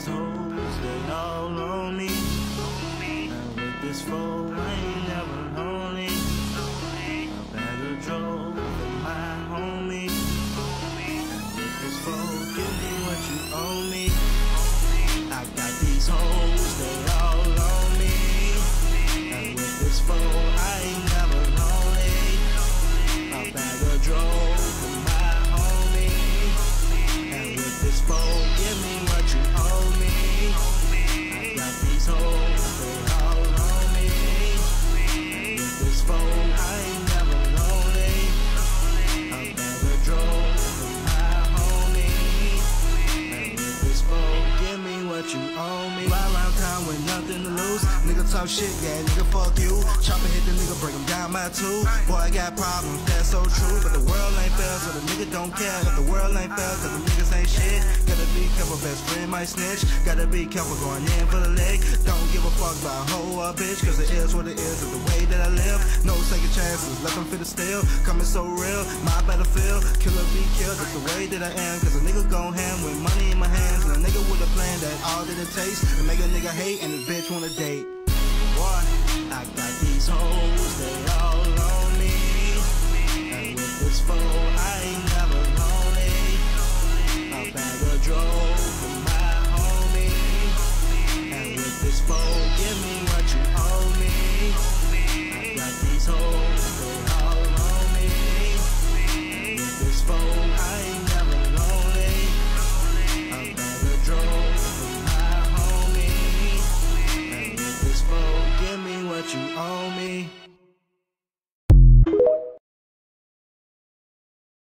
these hoes, they all on me. And with this foe, I ain't never lonely. A bag of drove for my homie. And with this foe, give me what you owe me. I got these hoes, they all on me. And with this foe, I ain't never lonely. A bag of drove for my homie. And with this foe, give me what you owe me. I got these hoes, they all on me. And with this foe, I ain't never lonely. A bag of drove for my homie. And with this foe, give me what you owe me. Ride around town with nothing to lose. Nigga talk shit, yeah, nigga fuck you. Chopper hit the nigga, break him down by two. Boy, I got problems, that's so true. But the world ain't fair, so the nigga don't care. But the world ain't fair, cause the niggas ain't shit. Gotta be careful, best friend might snitch. Gotta be careful going in for the leg. Don't give a fuck about a hoe or a bitch, cause it is what it is, it's the way that I live. No second chances, let them fit it still. Coming so real, my battlefield. Killer be killed, that's the way that I am. Cause a nigga gon' ham with money in my hands. And a nigga with a plan that all that it takes to make a nigga hate and a bitch wanna date. Boy, I got these hoes, they all on me. And with this foe, I ain't never lonely. A bag of drove for my homie. And with this foe, give me what you owe me. I got these hoes, they all on me. And with this foe, I ain't never lonely. A bag of drove for my homie. And with this foe, give me what you owe me.